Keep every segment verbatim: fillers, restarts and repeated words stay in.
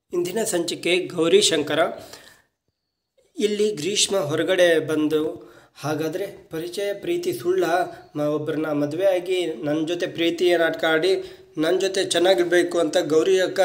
ಇಂದಿನ ಸಂಚಿಕೆ ಗೌರಿಶಂಕರ. ಇಲ್ಲಿ ಗ್ರೀಷ್ಮ ಹೊರಗಡೆ ಬಂದು, ಹಾಗಾದರೆ ಪರಿಚಯ ಪ್ರೀತಿ ಸುಳ್ಳ, ಒಬ್ಬರನ್ನ ಮದುವೆ ಆಗಿ ನನ್ನ ಜೊತೆ ಪ್ರೀತಿಯ ನಾಟಕ ಆಡಿ ನನ್ನ ಜೊತೆ ಚೆನ್ನಾಗಿರಬೇಕು ಅಂತ ಗೌರಿ ಅಕ್ಕ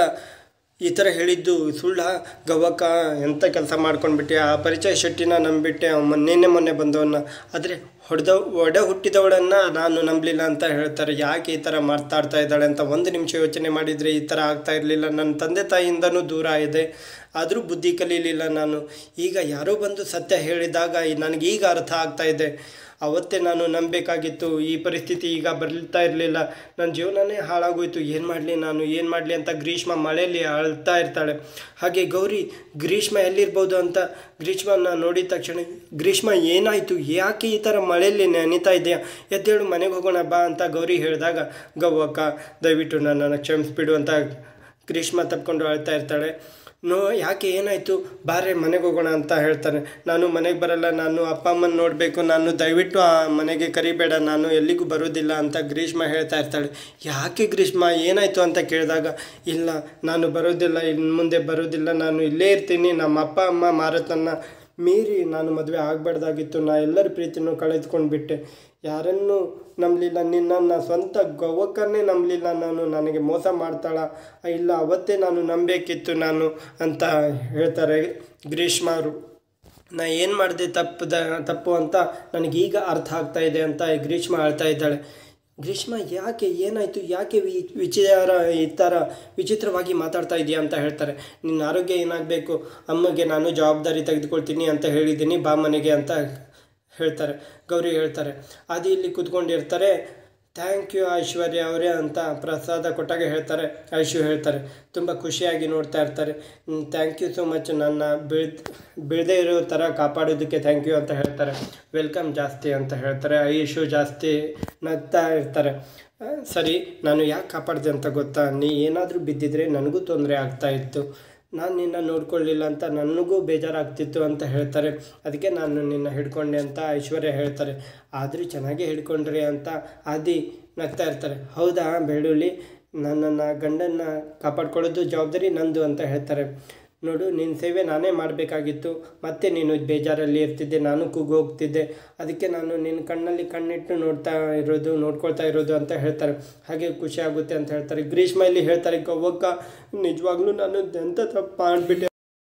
ಈ ಥರ ಹೇಳಿದ್ದು ಸುಳ್ಳ? ಗವ್ವಕ್ಕ ಎಂಥ ಕೆಲಸ ಮಾಡ್ಕೊಂಡ್ಬಿಟ್ಟೆ, ಆ ಪರಿಚಯ ಶೆಟ್ಟಿನ ನಂಬಿಬಿಟ್ಟೆ, ಮೊನ್ನೆ ಮೊನ್ನೆ ಬಂದವನ್ನ. ಆದರೆ ಹೊಡೆದ ಒಡೆ ಹುಟ್ಟಿದವಳನ್ನು ನಾನು ನಂಬಲಿಲ್ಲ ಅಂತ ಹೇಳ್ತಾರೆ. ಯಾಕೆ ಈ ಥರ ಮಾತಾಡ್ತಾ ಇದ್ದಾಳೆ ಅಂತ ಒಂದು ನಿಮಿಷ ಯೋಚನೆ ಮಾಡಿದರೆ ಈ ಥರ ಆಗ್ತಾ ಇರಲಿಲ್ಲ. ನನ್ನ ತಂದೆ ತಾಯಿಯಿಂದನೂ ದೂರ ಇದೆ, ಆದರೂ ಬುದ್ಧಿ ಕಲೀಲಿಲ್ಲ ನಾನು. ಈಗ ಯಾರೋ ಬಂದು ಸತ್ಯ ಹೇಳಿದಾಗ ನನಗೀಗ ಅರ್ಥ ಆಗ್ತಾ ಇದೆ. ಅವತ್ತೇ ನಾನು ನಂಬಬೇಕಾಗಿತ್ತು. ಈ ಪರಿಸ್ಥಿತಿ ಈಗ ಬರ್ತಾ ಇರಲಿಲ್ಲ. ನನ್ನ ಜೀವನನೇ ಹಾಳಾಗೋಯ್ತು. ಏನು ಮಾಡಲಿ ನಾನು, ಏನು ಮಾಡಲಿ ಅಂತ ಗ್ರೀಷ್ಮ ಮಳೆಯಲ್ಲಿ ಅಳ್ತಾ ಇರ್ತಾಳೆ. ಹಾಗೆ ಗೌರಿ ಗ್ರೀಷ್ಮ ಎಲ್ಲಿರ್ಬೋದು ಅಂತ ಗ್ರೀಷ್ಮನ ನೋಡಿದ ತಕ್ಷಣ, ಗ್ರೀಷ್ಮ ಏನಾಯಿತು, ಯಾಕೆ ಈ ಥರ ಮಳೆಯಲ್ಲಿ ನೆನೀತಾ ಇದೆಯಾ, ಎದ್ದೇಳು ಮನೆಗೆ ಹೋಗೋಣ ಬಾ ಅಂತ ಗೌರಿ ಹೇಳಿದಾಗ, ಗವ್ವಕ್ಕ ದಯವಿಟ್ಟು ನನ್ನನ್ನು ಕ್ಷಮಿಸ್ಬಿಡು ಅಂತ ಗ್ರೀಷ್ಮ ತಪ್ಕೊಂಡು ಅಳ್ತಾ ಇರ್ತಾಳೆ. ನೋ ಯಾಕೆ ಏನಾಯಿತು, ಬಾರೆ ಮನೆಗೆ ಹೋಗೋಣ ಅಂತ ಹೇಳ್ತಾನೆ. ನಾನು ಮನೆಗೆ ಬರಲ್ಲ, ನಾನು ಅಪ್ಪ ಅಮ್ಮನ ನೋಡಬೇಕು, ನಾನು ದಯವಿಟ್ಟು ಆ ಮನೆಗೆ ಕರಿಬೇಡ, ನಾನು ಎಲ್ಲಿಗೂ ಬರೋದಿಲ್ಲ ಅಂತ ಗ್ರೀಷ್ಮ ಹೇಳ್ತಾ ಇರ್ತಾಳೆ. ಯಾಕೆ ಗ್ರೀಷ್ಮ ಏನಾಯಿತು ಅಂತ ಕೇಳಿದಾಗ, ಇಲ್ಲ ನಾನು ಬರೋದಿಲ್ಲ, ಇನ್ನು ಮುಂದೆ ಬರೋದಿಲ್ಲ, ನಾನು ಇಲ್ಲೇ ಇರ್ತೀನಿ, ನಮ್ಮ ಅಪ್ಪ ಅಮ್ಮ ಮಾರತನ್ನ ಮೀರಿ ನಾನು ಮದುವೆ ಆಗಬಾರ್ದಾಗಿತ್ತು, ನಾ ಎಲ್ಲರ ಪ್ರೀತಿನೂ ಕಳೆದುಕೊಂಡು ಬಿಟ್ಟೆ, ಯಾರನ್ನೂ ನಂಬಲಿಲ್ಲ, ನಿನ್ನನ್ನು ಸ್ವಂತ ಗವ್ವಕ್ಕನ್ನೇ ನಂಬಲಿಲ್ಲ ನಾನು, ನನಗೆ ಮೋಸ ಮಾಡ್ತಾಳ, ಇಲ್ಲ ಅವತ್ತೇ ನಾನು ನಂಬೇಕಿತ್ತು ನಾನು ಅಂತ ಹೇಳ್ತಾರೆ ಗ್ರೀಷ್ಮ ಅವರು. ನಾ ಏನು ಮಾಡಿದೆ ತಪ್ಪದ ತಪ್ಪು ಅಂತ ನನಗೀಗ ಅರ್ಥ ಆಗ್ತಾ ಇದೆ ಅಂತ ಗ್ರೀಷ್ಮ ಹೇಳ್ತಾ ಇದ್ದಾಳೆ. ಗ್ರೀಷ್ಮ ಯಾಕೆ ಏನಾಯಿತು, ಯಾಕೆ ವಿ ವಿಚಾರ ಈ ಥರ ವಿಚಿತ್ರವಾಗಿ ಮಾತಾಡ್ತಾ ಇದೆಯಾ ಅಂತ ಹೇಳ್ತಾರೆ. ನಿನ್ನ ಆರೋಗ್ಯ ಏನಾಗಬೇಕು, ಅಮ್ಮಗೆ ನಾನು ಜವಾಬ್ದಾರಿ ತೆಗೆದುಕೊಳ್ತೀನಿ ಅಂತ ಹೇಳಿದ್ದೀನಿ, ಬಾ ಮನೆಗೆ ಅಂತ ಹೇಳ್ತಾರೆ. ಗೌರಿ ಹೇಳ್ತಾರೆ. ಆದಿ ಇಲ್ಲಿ ಕೂತ್ಕೊಂಡಿರ್ತಾರೆ. ಥ್ಯಾಂಕ್ ಯು ಐಶ್ವರ್ಯ ಅವರೇ ಅಂತ ಪ್ರಸಾದ ಕೊಟ್ಟಾಗ ಹೇಳ್ತಾರೆ. ಐಶು ಹೇಳ್ತಾರೆ, ತುಂಬ ಖುಷಿಯಾಗಿ ನೋಡ್ತಾ ಇರ್ತಾರೆ. ಥ್ಯಾಂಕ್ ಯು ಸೋ ಮಚ್, ನನ್ನ ಬೀಳ್ ಬೀಳದೇ ಇರೋ ಥರ ಕಾಪಾಡೋದಕ್ಕೆ ಥ್ಯಾಂಕ್ ಯು ಅಂತ ಹೇಳ್ತಾರೆ. ವೆಲ್ಕಮ್ ಜಾಸ್ತಿ ಅಂತ ಹೇಳ್ತಾರೆ. ಐಶು ಜಾಸ್ತಿ ನಗ್ತಾ ಇರ್ತಾರೆ. ಸರಿ, ನಾನು ಯಾಕೆ ಕಾಪಾಡಿದೆ ಅಂತ ಗೊತ್ತಾ, ನೀ ಏನಾದರೂ ಬಿದ್ದಿದ್ರೆ ನನಗೂ ತೊಂದರೆ ಆಗ್ತಾಯಿತ್ತು, ನಾನು ನಿನ್ನ ನೋಡ್ಕೊಳ್ಳಿಲ್ಲ ಅಂತ ನನಗೂ ಬೇಜಾರಾಗ್ತಿತ್ತು ಅಂತ ಹೇಳ್ತಾರೆ. ಅದಕ್ಕೆ ನಾನು ನಿನ್ನ ಹಿಡ್ಕೊಂಡೆ ಅಂತ ಐಶ್ವರ್ಯ ಹೇಳ್ತಾರೆ. ಆದರೂ ಚೆನ್ನಾಗೇ ಹಿಡ್ಕೊಂಡ್ರಿ ಅಂತ ಆದಿ ನಗ್ತಾ ಇರ್ತಾರೆ. ಹೌದಾ ಬೆಳ್ಳುಳ್ಳಿ, ನನ್ನನ್ನು ಗಂಡನ್ನು ಕಾಪಾಡ್ಕೊಳ್ಳೋದು ಜವಾಬ್ದಾರಿ ನಂದು ಅಂತ ಹೇಳ್ತಾರೆ. ನೋಡು, ನಿನ್ನ ಸೇವೆ ನಾನೇ ಮಾಡಬೇಕಾಗಿತ್ತು, ಮತ್ತೆ ನೀನು ಬೇಜಾರಲ್ಲಿ ಇರ್ತಿದ್ದೆ, ನಾನು ಕೂಗು ಹೋಗ್ತಿದ್ದೆ, ಅದಕ್ಕೆ ನಾನು ನಿನ್ನ ಕಣ್ಣಲ್ಲಿ ಕಣ್ಣಿಟ್ಟು ನೋಡ್ತಾ ಇರೋದು ನೋಡ್ಕೊಳ್ತಾ ಇರೋದು ಅಂತ ಹೇಳ್ತಾರೆ. ಹಾಗೆ ಖುಷಿ ಆಗುತ್ತೆ ಅಂತ ಹೇಳ್ತಾರೆ. ಗ್ರೀಷ್ಮ ಇಲ್ಲಿ ಹೇಳ್ತಾರೆ, ಗವ್ವಕ್ಕ ನಿಜವಾಗ್ಲೂ ನಾನು ಎಂಥ ತಪ್ಪು ಮಾಡಿಬಿಟ್ಟೆ.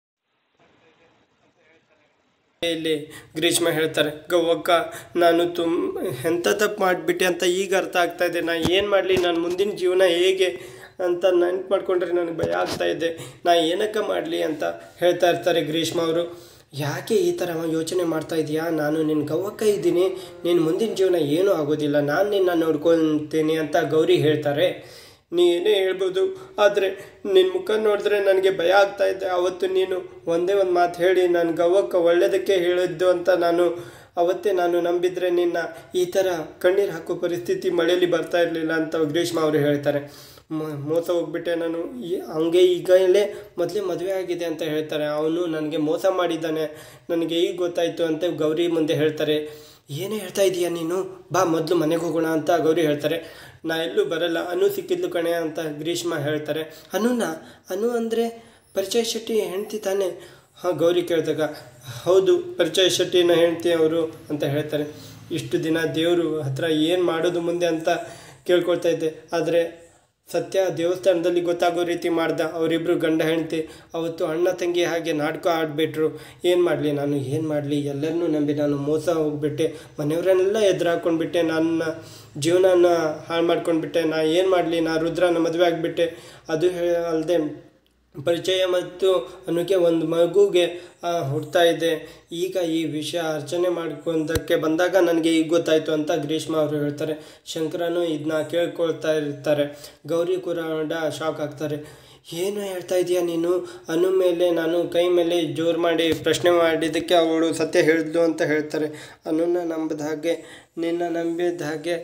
ಇಲ್ಲಿ ಗ್ರೀಷ್ಮ ಹೇಳ್ತಾರೆ, ಗವ್ವಕ್ಕ ನಾನು ತುಂಬ ಎಂಥ ತಪ್ಪು ಮಾಡಿಬಿಟ್ಟೆ ಅಂತ ಈಗ ಅರ್ಥ ಆಗ್ತಾ ಇದೆ. ನಾನು ಏನು ಮಾಡಲಿ, ನಾನು ಮುಂದಿನ ಜೀವನ ಹೇಗೆ ಅಂತ ನೆನ್ಪು ಮಾಡಿಕೊಂಡ್ರೆ ನನಗೆ ಭಯ ಆಗ್ತಾಯಿದೆ, ನಾ ಏನಕ್ಕೆ ಮಾಡಲಿ ಅಂತ ಹೇಳ್ತಾ ಇರ್ತಾರೆ ಗ್ರೀಷ್ಮ ಅವರು. ಯಾಕೆ ಈ ಥರ ಯೋಚನೆ ಮಾಡ್ತಾ ಇದೆಯಾ, ನಾನು ನಿನ್ನ ಗವ್ವಕ್ಕ ಇದ್ದೀನಿ, ನಿನ್ನ ಮುಂದಿನ ಜೀವನ ಏನೂ ಆಗೋದಿಲ್ಲ, ನಾನು ನಿನ್ನ ನೋಡ್ಕೊತೀನಿ ಅಂತ ಗೌರಿ ಹೇಳ್ತಾರೆ. ನೀ ಏನೇ ಹೇಳ್ಬೋದು, ಆದರೆ ನಿನ್ನ ಮುಖ ನೋಡಿದ್ರೆ ನನಗೆ ಭಯ ಆಗ್ತಾಯಿದೆ. ಅವತ್ತು ನೀನು ಒಂದೇ ಒಂದು ಮಾತು ಹೇಳಿ ನನ್ನ ಗವ್ವಕ್ಕ ಒಳ್ಳೆಯದಕ್ಕೆ ಹೇಳಿದ್ದು ಅಂತ ನಾನು ಅವತ್ತೇ ನಾನು ನಂಬಿದರೆ ನಿನ್ನ ಈ ಥರ ಕಣ್ಣೀರು ಹಾಕೋ ಪರಿಸ್ಥಿತಿ ಮಳೆಯಲ್ಲಿ ಬರ್ತಾ ಇರಲಿಲ್ಲ ಅಂತ ಗ್ರೀಷ್ಮ ಅವರು ಹೇಳ್ತಾರೆ. ಮೋಸ ಹೋಗ್ಬಿಟ್ಟೆ ನಾನು, ಈ ಹಂಗೆ ಈಗಲೇ ಮೊದಲೇ ಮದುವೆ ಆಗಿದೆ ಅಂತ ಹೇಳ್ತಾರೆ. ಅವನು ನನಗೆ ಮೋಸ ಮಾಡಿದ್ದಾನೆ, ನನಗೆ ಈಗ ಗೊತ್ತಾಯಿತು ಅಂತ ಗೌರಿ ಮುಂದೆ ಹೇಳ್ತಾರೆ. ಏನೇ ಹೇಳ್ತಾ ಇದೀಯಾ ನೀನು, ಬಾ ಮೊದಲು ಮನೆಗೆ ಹೋಗೋಣ ಅಂತ ಗೌರಿ ಹೇಳ್ತಾರೆ. ನಾ ಎಲ್ಲೂ ಬರಲ್ಲ, ಅನು ಸಿಕ್ಕಿದ್ಲು ಕಣೆ ಅಂತ ಗ್ರೀಷ್ಮ ಹೇಳ್ತಾರೆ. ಅನುನ ಅನು ಅಂದರೆ ಪರಿಚಯ ಶೆಟ್ಟಿ ಹೆಂಡ್ತಿ ತಾನೆ? ಹಾಂ, ಗೌರಿ ಕೇಳಿದಾಗ ಹೌದು, ಪರಿಚಯ ಶೆಟ್ಟಿನ ಹೆಂಡ್ತಿ ಅವರು ಅಂತ ಹೇಳ್ತಾರೆ. ಇಷ್ಟು ದಿನ ದೇವರು ಹತ್ರ ಏನು ಮಾಡೋದು ಮುಂದೆ ಅಂತ ಕೇಳ್ಕೊಳ್ತಾ ಇದ್ದೆ, ಆದರೆ ಸತ್ಯ ದೇವಸ್ಥಾನದಲ್ಲಿ ಗೊತ್ತಾಗೋ ರೀತಿ ಮಾಡ್ದ. ಅವರಿಬ್ಬರು ಗಂಡ ಹೆಂಡ್ತಿ ಅವತ್ತು ಅಣ್ಣ ತಂಗಿ ಹಾಗೆ ನಾಟಕ ಆಡಿಬಿಟ್ರು. ಏನು ಮಾಡಲಿ ನಾನು, ಏನು ಮಾಡಲಿ, ಎಲ್ಲರನ್ನೂ ನಂಬಿ ನಾನು ಮೋಸ ಹೋಗ್ಬಿಟ್ಟೆ, ಮನೆಯವರನ್ನೆಲ್ಲ ಎದುರು ಹಾಕ್ಕೊಂಡ್ಬಿಟ್ಟೆ, ನನ್ನ ಜೀವನನ ಹಾಳು ಮಾಡ್ಕೊಂಡ್ಬಿಟ್ಟೆ. ನಾ ಏನು ಮಾಡಲಿ, ನಾ ರುದ್ರನ ಮದುವೆ ಆಗಿಬಿಟ್ಟೆ. ಅದು ಅಲ್ಲದೆ ಪರಿಚಯ ಮತ್ತು ಅನ್ನೋಕ್ಕೆ ಒಂದು ಮಗುಗೆ ಹುಡ್ತಾ ಇದೆ. ಈಗ ಈ ವಿಷಯ ಅರ್ಚನೆ ಮಾಡ್ಕೊಂಡಕ್ಕೆ ಬಂದಾಗ ನನಗೆ ಈಗ ಗೊತ್ತಾಯಿತು ಅಂತ ಗ್ರೀಷ್ಮ ಅವರು ಹೇಳ್ತಾರೆ. ಶಂಕರನು ಇದನ್ನ ಕೇಳ್ಕೊಳ್ತಾ ಇರ್ತಾರೆ. ಗೌರಿ ಕೂಡ ಶಾಕ್ ಆಗ್ತಾರೆ. ಏನು ಹೇಳ್ತಾ ಇದೀಯಾ ನೀನು, ಅನು ಮೇಲೆ ನಾನು ಕೈ ಮೇಲೆ ಜೋರು ಮಾಡಿ ಪ್ರಶ್ನೆ ಮಾಡಿದ್ದಕ್ಕೆ ಅವಳು ಸತ್ಯ ಹೇಳಿದ್ಲು ಅಂತ ಹೇಳ್ತಾರೆ. ಅನುನ ನಂಬಿದ ಹಾಗೆ ನಿನ್ನ ನಂಬಿದ ಹಾಗೆ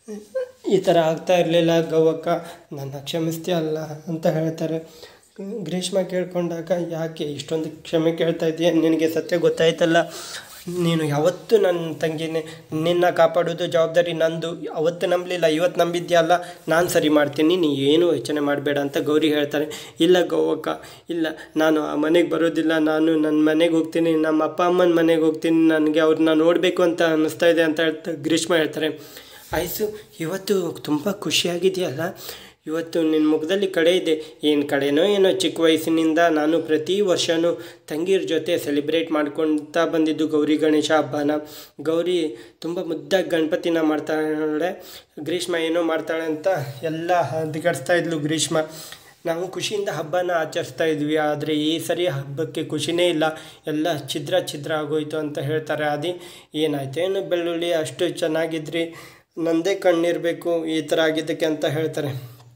ಈ ಥರ ಆಗ್ತಾ ಇರಲಿಲ್ಲ ಗವ್ವಕ್ಕ, ನನ್ನ ಕ್ಷಮಿಸ್ತೀಯಲ್ಲ ಅಂತ ಹೇಳ್ತಾರೆ. ಗ್ರೀಷ್ಮ ಕೇಳ್ಕೊಂಡಾಗ, ಯಾಕೆ ಇಷ್ಟೊಂದು ಕ್ಷಮೆ ಕೇಳ್ತಾ ಇದೆಯಾ, ನಿನಗೆ ಸತ್ಯ ಗೊತ್ತಾಯ್ತಲ್ಲ ನೀನು ಯಾವತ್ತೂ ನನ್ನ ತಂಗಿನೇ, ನಿನ್ನ ಕಾಪಾಡೋದು ಜವಾಬ್ದಾರಿ ನಂದು. ಅವತ್ತು ನಂಬಲಿಲ್ಲ, ಇವತ್ತು ನಂಬಿದ್ಯಲ್ಲ, ನಾನು ಸರಿ ಮಾಡ್ತೀನಿ, ನೀ ಏನೂ ಯೋಚನೆ ಮಾಡಬೇಡ ಅಂತ ಗೌರಿ ಹೇಳ್ತಾರೆ. ಇಲ್ಲ ಗೌವಕ್ಕ, ಇಲ್ಲ, ನಾನು ಆ ಮನೆಗೆ ಬರೋದಿಲ್ಲ, ನಾನು ನನ್ನ ಮನೆಗೆ ಹೋಗ್ತೀನಿ, ನಮ್ಮ ಅಪ್ಪ ಅಮ್ಮನ ಮನೆಗೆ ಹೋಗ್ತೀನಿ, ನನಗೆ ಅವ್ರನ್ನ ನೋಡಬೇಕು ಅಂತ ಅನ್ನಿಸ್ತಾ ಇದೆ ಅಂತ ಹೇಳ್ತಾ ಗ್ರೀಷ್ಮ ಹೇಳ್ತಾರೆ. ಆಯ್ಸು, ಇವತ್ತು ತುಂಬ ಖುಷಿಯಾಗಿದೆಯಲ್ಲ, ಇವತ್ತು ನಿನ್ನ ಮುಖದಲ್ಲಿ ಕಡೆ ಇದೆ. ಏನು ಕಡೆನೋ ಏನೋ, ಚಿಕ್ಕ ವಯಸ್ಸಿನಿಂದ ನಾನು ಪ್ರತಿ ವರ್ಷವೂ ತಂಗಿರ ಜೊತೆ ಸೆಲೆಬ್ರೇಟ್ ಮಾಡ್ಕೊಳ್ತಾ ಬಂದಿದ್ದು ಗೌರಿ ಗಣೇಶ ಹಬ್ಬನ. ಗೌರಿ ತುಂಬ ಮುದ್ದಾಗಿ ಗಣಪತಿನ ಮಾಡ್ತಾಳೆ, ಗ್ರೀಷ್ಮ ಏನೋ ಮಾಡ್ತಾಳೆ ಅಂತ ಎಲ್ಲ ಹದ್ಗಡಿಸ್ತಾ ಇದ್ಲು ಗ್ರೀಷ್ಮ. ನಾವು ಖುಷಿಯಿಂದ ಹಬ್ಬನ ಆಚರಿಸ್ತಾ ಇದ್ವಿ, ಆದರೆ ಈ ಸರಿ ಹಬ್ಬಕ್ಕೆ ಖುಷಿನೇ ಇಲ್ಲ, ಎಲ್ಲ ಛಿದ್ರ ಛಿದ್ರ ಆಗೋಯ್ತು ಅಂತ ಹೇಳ್ತಾರೆ. ಅದೇ ಏನಾಯ್ತು ಏನು ಬೆಳ್ಳುಳ್ಳಿ, ಅಷ್ಟು ಚೆನ್ನಾಗಿದ್ರಿ, ನಂದೇ ಕಣ್ಣಿರಬೇಕು ಈ ಥರ ಆಗಿದ್ದಕ್ಕೆ ಅಂತ ಹೇಳ್ತಾರೆ.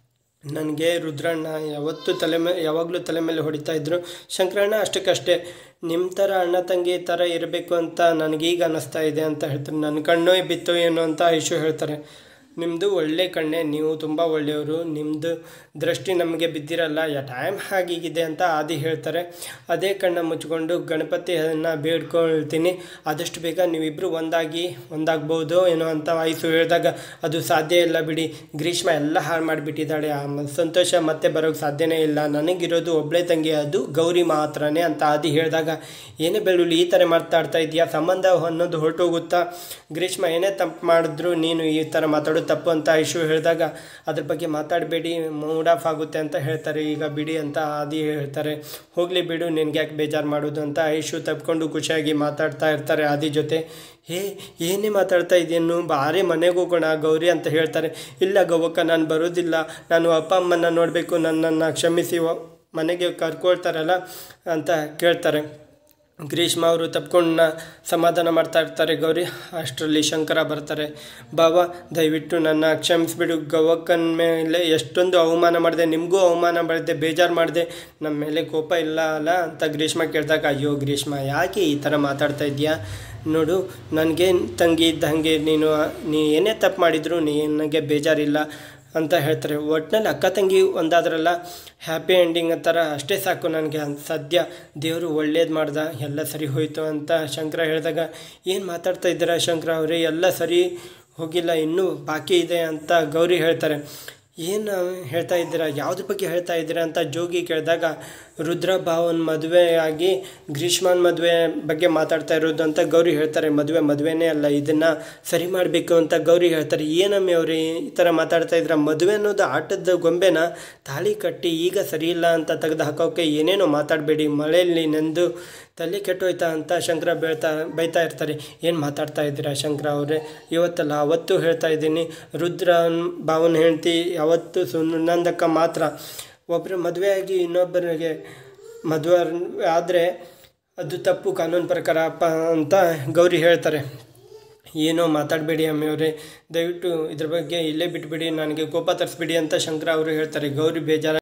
ನನಗೆ ರುದ್ರಣ್ಣ ಯಾವತ್ತೂ ತಲೆ ಮೇಲೆ ಯಾವಾಗಲೂ ತಲೆ ಮೇಲೆ ಹೊಡಿತಾ ಇದ್ದರು, ಶಂಕರಣ್ಣ ಅಷ್ಟಕ್ಕಷ್ಟೇ, ನಿಮ್ಮ ಥರ ಅಣ್ಣ ತಂಗಿ ಥರ ಇರಬೇಕು ಅಂತ ನನಗೀಗ ಅನ್ನಿಸ್ತಾ ಇದೆ ಅಂತ ಹೇಳ್ತಾರೆ. ನನ್ನ ಕಣ್ಣೋ ಬಿತ್ತೋ ಏನೋ ಅಂತ ಐಶು ಹೇಳ್ತಾರೆ. ನಿಮ್ಮದು ಒಳ್ಳೆ ಕಣ್ಣೆ, ನೀವು ತುಂಬ ಒಳ್ಳೆಯವರು, ನಿಮ್ಮದು ದೃಷ್ಟಿ ನಮಗೆ ಬಿದ್ದಿರಲ್ಲ, ಯಾ ಟೈಮ್ ಹಾಗೀಗಿದೆ ಅಂತ ಆದಿ ಹೇಳ್ತಾರೆ. ಅದೇ ಕಣ್ಣ ಮುಚ್ಕೊಂಡು ಗಣಪತಿಯನ್ನು ಬೇಡ್ಕೊಳ್ತೀನಿ, ಆದಷ್ಟು ಬೇಗ ನೀವಿಬ್ಬರು ಒಂದಾಗಿ ಒಂದಾಗ್ಬೋದು ಏನೋ ಅಂತ ವಯಸ್ಸು ಹೇಳಿದಾಗ, ಅದು ಸಾಧ್ಯ ಇಲ್ಲ ಬಿಡಿ, ಗ್ರೀಷ್ಮ ಎಲ್ಲ ಹಾಳು ಮಾಡಿಬಿಟ್ಟಿದ್ದಾಳೆ, ಆ ಸಂತೋಷ ಮತ್ತೆ ಬರೋಕ್ಕೆ ಸಾಧ್ಯನೇ ಇಲ್ಲ, ನನಗಿರೋದು ಒಬ್ಬಳೇ ತಂಗಿ, ಅದು ಗೌರಿ ಮಾತ್ರನೇ ಅಂತ ಆದಿ ಹೇಳಿದಾಗ, ಏನೇ ಬೆಳ್ಳುಳ್ಳಿ ಈ ಥರ ಮಾತಾಡ್ತಾ ಇದೆಯಾ, ಸಂಬಂಧ ಅನ್ನೋದು ಹೊರಟೋಗುತ್ತಾ, ಗ್ರೀಷ್ಮ ಏನೇ ತಪ್ಪು ಮಾಡಿದ್ರು ನೀನು ಈ ಥರ ಮಾತಾಡೋದು ತಪ್ಪು ಅಂತ ಐಶು ಹೇಳಿದಾಗ, ಅದ್ರ ಬಗ್ಗೆ ಮಾತಾಡಬೇಡಿ, ಮೂಡ್ ಆಫ್ ಆಗುತ್ತೆ ಅಂತ ಹೇಳ್ತಾರೆ. ಈಗ ಬಿಡಿ ಅಂತ ಆದಿ ಹೇಳ್ತಾರೆ. ಹೋಗಲಿ ಬಿಡು, ನಿನ್ಗೆ ಯಾಕೆ ಬೇಜಾರು ಮಾಡೋದು ಅಂತ ಐಶು ತಪ್ಕೊಂಡು ಖುಷಿಯಾಗಿ ಮಾತಾಡ್ತಾ ಇರ್ತಾರೆ ಆದಿ ಜೊತೆ. ಹೇ ಏನೇ ಮಾತಾಡ್ತಾ ಇದೆಯನ್ನು, ಬಾರೇ ಮನೆಗೆ ಹೋಗೋಣ ಗೌರಿ ಅಂತ ಹೇಳ್ತಾರೆ. ಇಲ್ಲ ಗೌವಕ್ಕ, ನಾನು ಬರೋದಿಲ್ಲ, ನಾನು ಅಪ್ಪ ಅಮ್ಮನ ನೋಡಬೇಕು, ನನ್ನನ್ನು ಕ್ಷಮಿಸಿ ಮನೆಗೆ ಕರ್ಕೊಳ್ತಾರಲ್ಲ ಅಂತ ಕೇಳ್ತಾರೆ. ಗ್ರೀಷ್ಮ ಅವರು ತಪ್ಕೊಂಡು ಸಮಾಧಾನ ಮಾಡ್ತಾ ಇರ್ತಾರೆ ಗೌರಿ. ಅಷ್ಟರಲ್ಲಿ ಶಂಕರ ಬರ್ತಾರೆ. ಬಾಬಾ ದಯವಿಟ್ಟು ನನ್ನ ಕ್ಷಮಿಸ್ಬಿಡು, ಗೌವಕ್ಕನ ಮೇಲೆ ಎಷ್ಟೊಂದು ಅವಮಾನ ಮಾಡಿದೆ, ನಿಮಗೂ ಅವಮಾನ ಮಾಡಿದೆ, ಬೇಜಾರು ಮಾಡಿದೆ, ನಮ್ಮ ಮೇಲೆ ಕೋಪ ಇಲ್ಲ ಅಲ್ಲ ಅಂತ ಗ್ರೀಷ್ಮ ಕೇಳಿದಾಗ, ಅಯ್ಯೋ ಗ್ರೀಷ್ಮ ಯಾಕೆ ಈ ಥರ ಮಾತಾಡ್ತಾ ಇದೆಯಾ, ನೋಡು ನನಗೆ ತಂಗಿ ಇದ್ದಂಗೆ, ನೀನು ನೀ ಏನೇ ತಪ್ಪು ಮಾಡಿದ್ರು ನನಗೆ ಬೇಜಾರಿಲ್ಲ ಅಂತ ಹೇಳ್ತಾರೆ. ಒಟ್ಟಿನಲ್ಲಿ ಅಕ್ಕ ತಂಗಿ ಒಂದಾದ್ರಲ್ಲ, ಹ್ಯಾಪಿ ಎಂಡಿಂಗ್ ಥರ ಅಷ್ಟೇ ಸಾಕು ನನಗೆ, ಸದ್ಯ ದೇವರು ಒಳ್ಳೇದು ಮಾಡ್ದ, ಎಲ್ಲ ಸರಿ ಹೋಯಿತು ಅಂತ ಶಂಕರ ಹೇಳಿದಾಗ, ಏನು ಮಾತಾಡ್ತಾ ಇದ್ದೀರಾ ಶಂಕರ ಅವರೇ, ಎಲ್ಲ ಸರಿ ಹೋಗಿಲ್ಲ, ಇನ್ನೂ ಬಾಕಿ ಇದೆ ಅಂತ ಗೌರಿ ಹೇಳ್ತಾರೆ. ಏನು ಹೇಳ್ತಾ ಇದ್ದೀರಾ, ಯಾವುದ್ರ ಬಗ್ಗೆ ಹೇಳ್ತಾ ಇದ್ದೀರಾ ಅಂತ ಜೋಗಿ ಕೇಳಿದಾಗ, ರುದ್ರ ಭಾವನ ಮದುವೆ ಆಗಿ ಗ್ರೀಷ್ಮನ ಮದುವೆ ಬಗ್ಗೆ ಮಾತಾಡ್ತಾ ಇರೋದು ಅಂತ ಗೌರಿ ಹೇಳ್ತಾರೆ. ಮದುವೆ ಮದುವೆನೇ ಅಲ್ಲ, ಇದನ್ನು ಸರಿ ಮಾಡಬೇಕು ಅಂತ ಗೌರಿ ಹೇಳ್ತಾರೆ. ಏನಮ್ಮಿ ಅವ್ರಿ ಈ ಥರ ಮಾತಾಡ್ತಾ ಇದ್ರ, ಮದುವೆ ಅನ್ನೋದು ಆಟದ ಗೊಂಬೆನ, ತಾಳಿ ಕಟ್ಟಿ ಈಗ ಸರಿ ಇಲ್ಲ ಅಂತ ತೆಗೆದು ಹಾಕೋಕ್ಕೆ ಏನೇನೋ ಮಾತಾಡಬೇಡಿ, ಮಳೆಯಲ್ಲಿ ನೆಂದು ತಲೆ ಕೆಟ್ಟೋಯ್ತಾ ಅಂತ ಶಂಕರ ಬೈತಾ ಬೈತಾ ಇರ್ತಾರೆ. ಏನು ಮಾತಾಡ್ತಾ ಇದ್ದೀರಾ ಶಂಕರ ಅವರೇ, ಇವತ್ತಲ್ಲ ಅವತ್ತು ಹೇಳ್ತಾ ಇದ್ದೀನಿ, ರುದ್ರ ಭಾವನ ಹೆಂಡತಿ ಯಾವತ್ತು ಸುನಂದಕ್ಕ ಮಾತ್ರ, ಒಬ್ಬರು ಮದುವೆಯಾಗಿ ಇನ್ನೊಬ್ಬರಿಗೆ ಮದುವೆ ಆದರೆ ಅದು ತಪ್ಪು ಕಾನೂನು ಪ್ರಕಾರ ಅಪ್ಪ ಅಂತ ಗೌರಿ ಹೇಳ್ತಾರೆ. ಏನೋ ಮಾತಾಡಬೇಡಿ ಅಮ್ಮೆಯವರೇ, ದಯವಿಟ್ಟು ಇದ್ರ ಬಗ್ಗೆ ಇಲ್ಲೇ ಬಿಟ್ಬಿಡಿ, ನನಗೆ ಕೋಪ ತರಿಸ್ಬಿಡಿ ಅಂತ ಶಂಕರ ಅವರು ಹೇಳ್ತಾರೆ. ಗೌರಿ ಬೇಜಾರ